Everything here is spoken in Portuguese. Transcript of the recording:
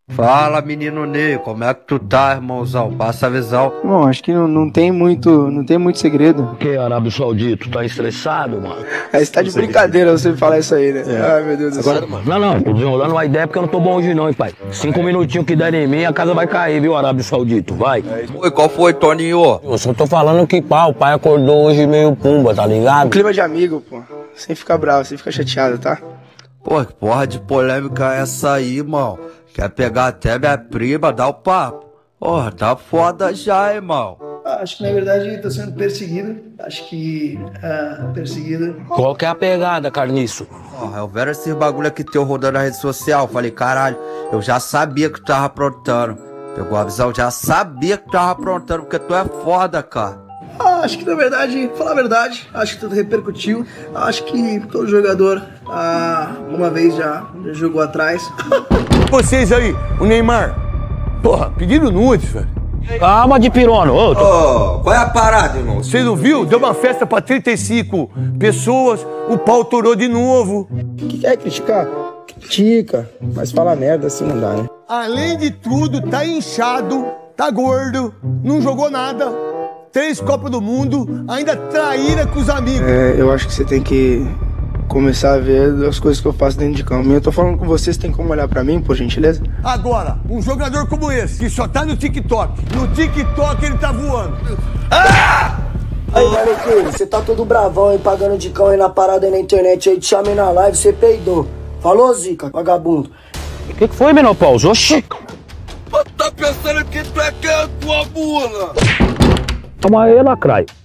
Fala, menino Ney, como é que tu tá, irmãozão? Passa a visão. Bom, acho que não tem muito segredo. O que, Arábio Saudita? Tu tá estressado, mano? Aí você tá de brincadeira você falar isso aí, né? Ai, meu Deus do céu. Não, tô desenrolando uma ideia porque eu não tô bom hoje não, hein, pai. 5 minutinhos que derem em mim, a casa vai cair, viu, Arábio Saudita? Vai. Oi, qual foi, Toninho? Eu só tô falando que, pá, o pai acordou hoje meio pumba, tá ligado? Clima de amigo, pô. Sem ficar bravo, sem ficar chateado, tá? Pô, que porra de polêmica é essa aí, irmão? Quer pegar até minha prima, dá o papo. Porra, tá foda já, irmão. Acho que na verdade tô sendo perseguido. Acho que perseguido. Qual que é a pegada, carniço? Porra, eu vi esses bagulho aqui teu rodando na rede social. Falei, caralho, eu já sabia que tu tava aprontando. Pegou a visão, já sabia que tu tava aprontando, porque tu é foda, cara. Acho que na verdade, falar a verdade, acho que tudo repercutiu. Acho que todo jogador uma vez já jogou atrás. Vocês aí, o Neymar, porra, pediram nudes, velho. Calma de pirono, ô. Qual é a parada, irmão? Você não viu? Deu uma festa pra 35 pessoas, o pau torou de novo. Que quer criticar? Critica, mas fala merda assim não dá, né? Além de tudo, tá inchado, tá gordo, não jogou nada. 3 Copas do Mundo, ainda traíra com os amigos. Eu acho que você tem que começar a ver as coisas que eu faço dentro de campo. Eu tô falando com vocês, tem como olhar pra mim, por gentileza? Agora, um jogador como esse, que só tá no TikTok ele tá voando. Aí, Manequinho, você tá todo bravão aí, pagando de cão aí na parada aí na internet aí, te chamei na live, você peidou. Falou, Zica, vagabundo? O que foi, menopausa? Oxi! Tá pensando que tu é quem, tua mula? Toma aí, lacraio.